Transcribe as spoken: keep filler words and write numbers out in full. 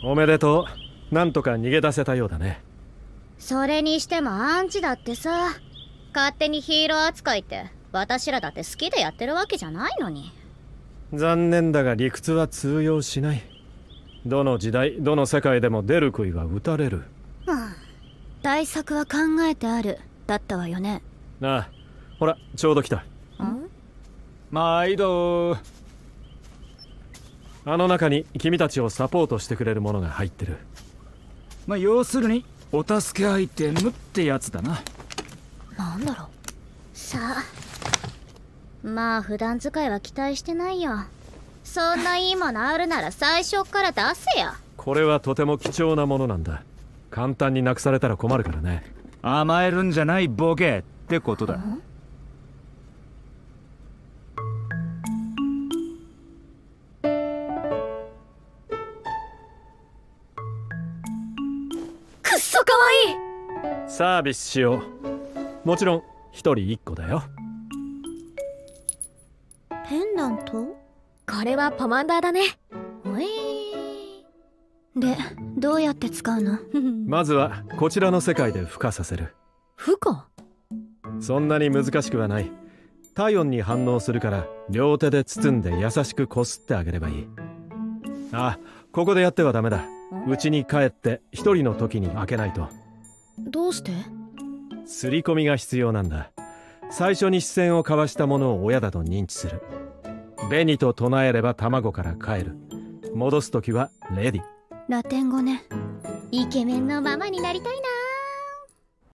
おめでとう。なんとか逃げ出せたようだね。 それにしてもアンチだってさ、勝手にヒーロー扱いって私らだって好きでやってるわけじゃないのに。 残念だが理屈は通用しない。どの時代どの世界でも出る杭は打たれる。 うん、対策は考えてあるだったわよね。 ああ、ほらちょうど来た。 ん？ 毎度。 あの中に君たちをサポートしてくれるものが入ってる。 まあ要するにお助けアイテムってやつだな。 なんだろう。さあ、まあ普段使いは期待してないよ。そんないいものあるなら最初から出せや。 これはとても貴重なものなんだ。簡単になくされたら困るからね。 甘えるんじゃないボケってことだ。 くっそかわいい。 サービスしよう。もちろん一人一個だよ。 ペンダント？ これはポマンダーだね。 おえー、で、どうやって使うの？ まずはこちらの世界で孵化させる。 孵化？ そんなに難しくはない。体温に反応するから両手で包んで優しくこすってあげればいい。あ、ここでやってはダメだ。家に帰って一人の時に開けないと。 どうして？ 刷り込みが必要なんだ。最初に視線を交わしたものを親だと認知する。紅と唱えれば卵から帰る。戻す時はレディ。 ラテン語ね。イケメンのママになりたいな。